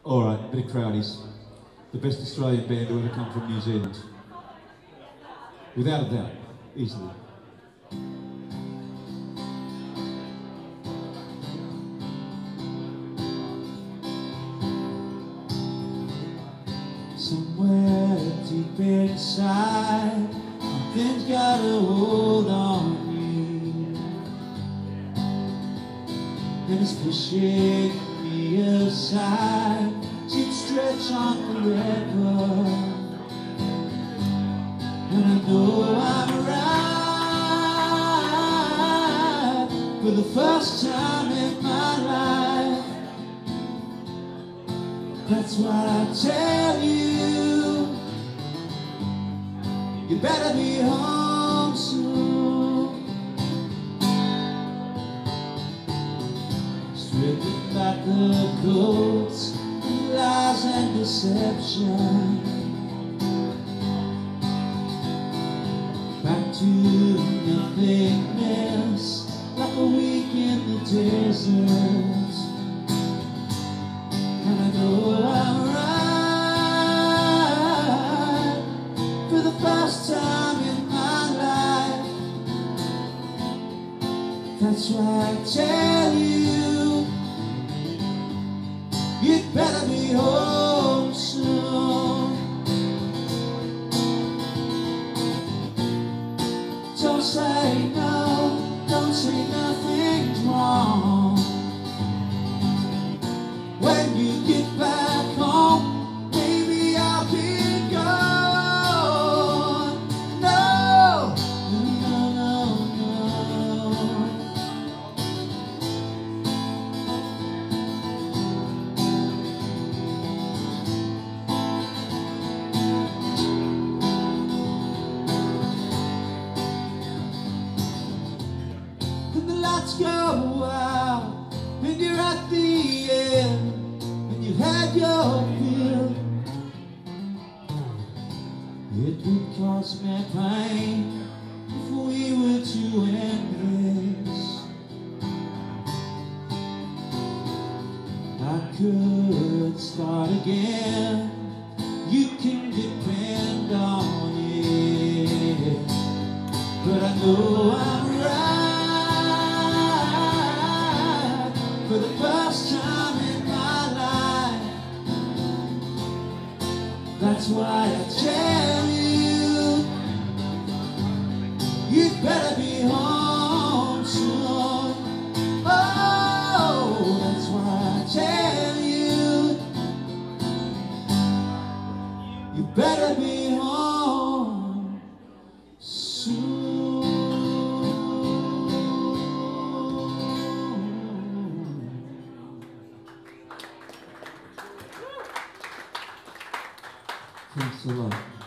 Alright, bit of Crowdies. The best Australian band to ever come from New Zealand. Without a doubt, easily. Somewhere deep inside, something's got a hold on you, and it's pushing me aside. She'd stretch on forever, and I know I'm right for the first time in my life. That's why I tell you, you better be home soon. Stripping back the coats, lies and deception, back to nothingness, like a week in the desert. And I know I'm right for the first time in my life. That's why I tell you, you'd better be home soon. Don't say no, don't say nothing's wrong. When you get back home, maybe I'll be gone. No, no, no, no. And the lights go out, and you're at the end. You had your fill. It would cause me pain if we were to end this. I could start again, you can depend on it. But I know I'm right for the first time in my life. That's why I tell you, you'd better be home soon. Oh, that's why I tell you, you better be home soon. Thanks a lot.